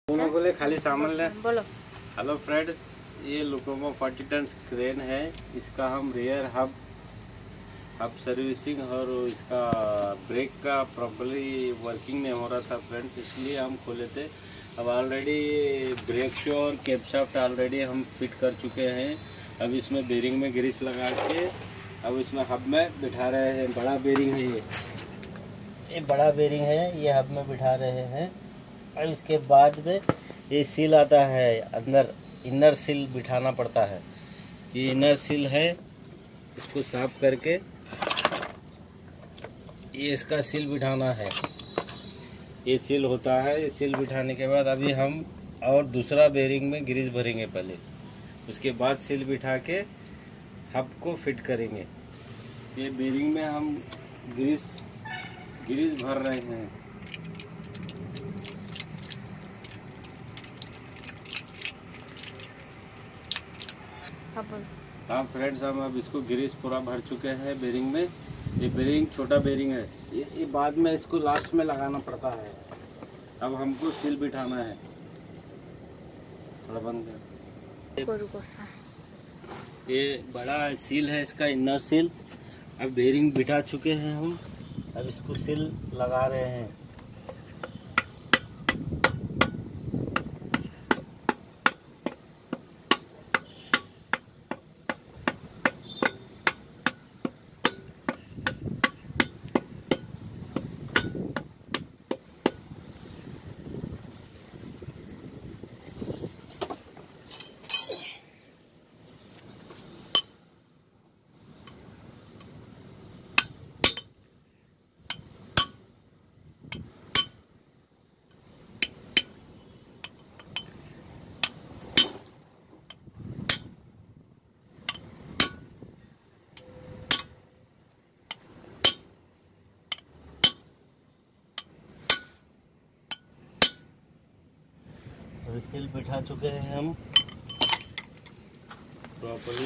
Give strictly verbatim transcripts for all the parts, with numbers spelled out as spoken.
दोनों को ले खाली सामान ले बोलो। हेलो फ्रेंड्स, ये लुकोमो फोर्टी टन क्रेन है। इसका हम रियर हब हब सर्विसिंग और इसका ब्रेक का प्रॉपर्ली वर्किंग नहीं हो रहा था फ्रेंड्स, इसलिए हम खोले थे। अब ऑलरेडी ब्रेक शो और कैप शाफ्ट ऑलरेडी हम फिट कर चुके हैं। अब इसमें बेरिंग में ग्रीस लगा के अब इसमें हब में बिठा रहे हैं। बड़ा बेरिंग है ये ये बड़ा बेरिंग है, ये हब में बिठा रहे हैं। और इसके बाद में ये सील आता है, अंदर इनर सील बिठाना पड़ता है। ये इनर सील है, इसको साफ करके ये इसका सील बिठाना है। ये सील होता है। ये सील बिठाने के बाद अभी हम और दूसरा बेरिंग में ग्रीस भरेंगे पहले, उसके बाद सील बिठा के हब को फिट करेंगे। ये बेरिंग में हम ग्रीस ग्रीस भर रहे हैं। हाँ फ्रेंड्स, हम अब इसको ग्रीस पूरा भर चुके हैं बेरिंग में। ये बेरिंग छोटा बेरिंग है, ये, ये बाद में इसको लास्ट में लगाना पड़ता है। अब हमको सील बिठाना है। थोड़ा बंद कर। ये बड़ा सील है, इसका इनर सील। अब बेरिंग बिठा चुके हैं हम, अब इसको सील लगा रहे हैं। सील बिठा चुके हैं हम प्रॉपर्ली।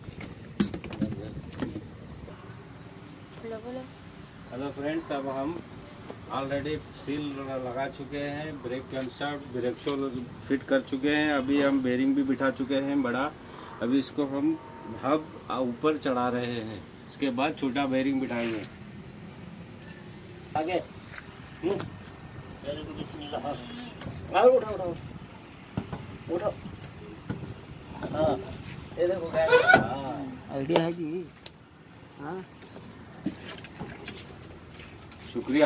हेलो फ्रेंड्स, अब हम ऑलरेडी सील लगा चुके हैं, brake camshaft brake shoe fit कर चुके हैं। अभी हम बेरिंग भी बिठा चुके हैं बड़ा। अभी इसको हम हब ऊपर चढ़ा रहे हैं, उसके बाद छोटा बेरिंग बिठाएंगे। आगे उठाओ उठाओ उठो। हाँ, ये देखो आइडिया है जी। हाँ, शुक्रिया।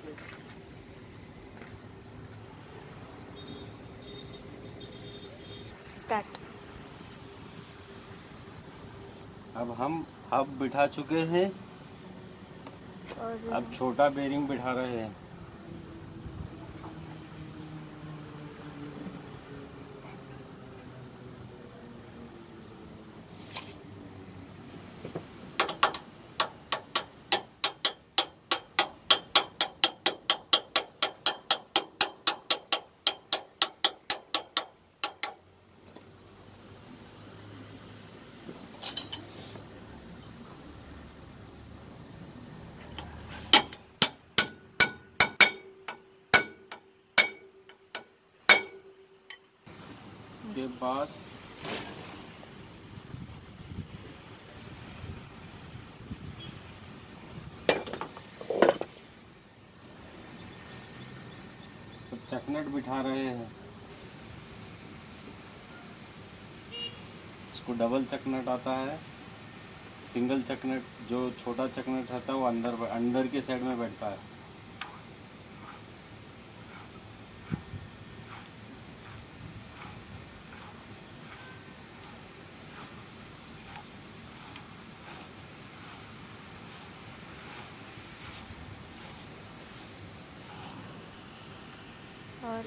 स्टार्ट। अब हम हब बिठा चुके हैं और अब छोटा बेरिंग बिठा रहे हैं। के बाद तो चकनट बिठा रहे हैं। इसको डबल चकनट आता है। सिंगल चकनट जो छोटा चकनट रहता है वो अंदर अंदर के साइड में बैठता है। और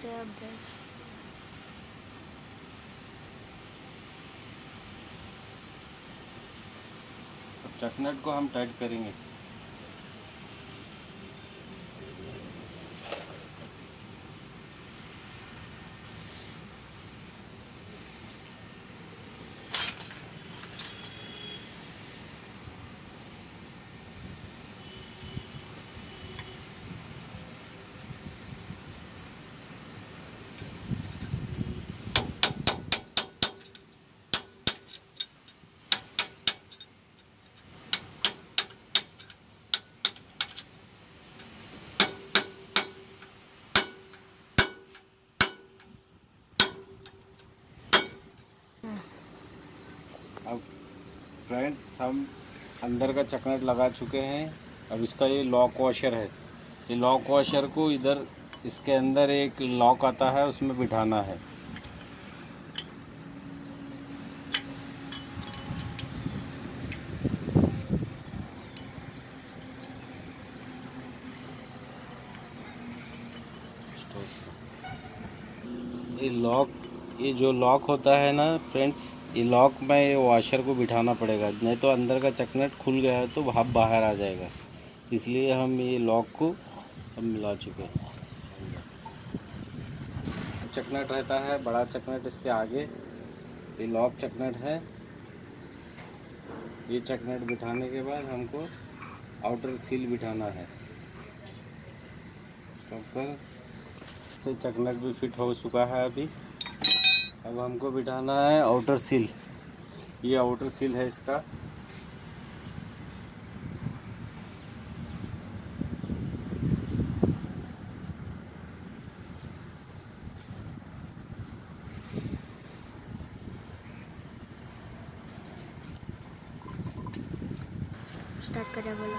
अब चकनट को हम टाइट करेंगे। फ्रेंड्स, हम अंदर का चकनट लगा चुके हैं। अब इसका ये लॉक वॉशर है। ये लॉक वॉशर को इधर इसके अंदर एक लॉक आता है, उसमें बिठाना है। ये लॉक ये जो लॉक होता है ना फ्रेंड्स, ये लॉक में ये वॉशर को बिठाना पड़ेगा, नहीं तो अंदर का चकनट खुल गया है तो भाप बाहर आ जाएगा। इसलिए हम ये लॉक को अब मिला चुके हैं। चकनट रहता है, बड़ा चकनट इसके आगे, ये लॉक चकनट है। ये चकनट बिठाने के बाद हमको आउटर सील बिठाना है। तो चकनट भी फिट हो चुका है अभी। अब हमको बिठाना है आउटर सील। ये आउटर सील है इसका। स्टार्ट करें बोला।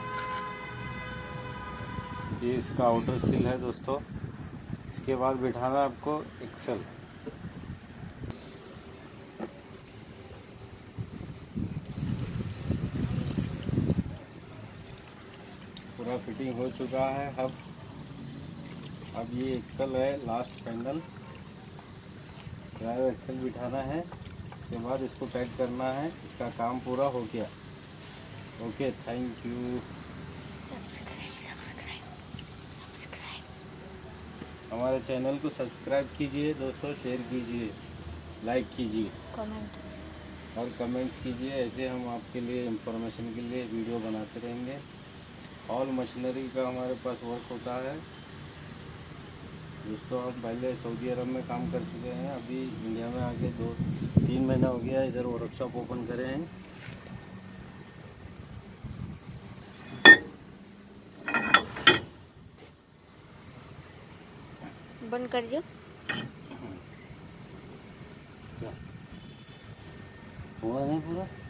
ये इसका आउटर सील है दोस्तों। इसके बाद बिठाना आपको एक्सल। पूरा फिटिंग हो चुका है। अब अब ये एक्सल है, लास्ट फाइनल एक्सल बिठाना है। उसके बाद इसको टाइट करना है। इसका काम पूरा हो गया। Okay, thank you. हमारे चैनल को सब्सक्राइब कीजिए दोस्तों, शेयर कीजिए, लाइक कीजिए, कमेंट और कमेंट्स कीजिए। ऐसे हम आपके लिए इंफॉर्मेशन के लिए वीडियो बनाते रहेंगे। ऑल मशीनरी का हमारे पास वर्क होता है दोस्तों। हम पहले सऊदी अरब में काम कर चुके हैं, अभी इंडिया में आके दो तीन महीना हो गया, इधर वर्कशॉप ओपन करे हैं। बंद कर दो। हुआ नहीं पूरा।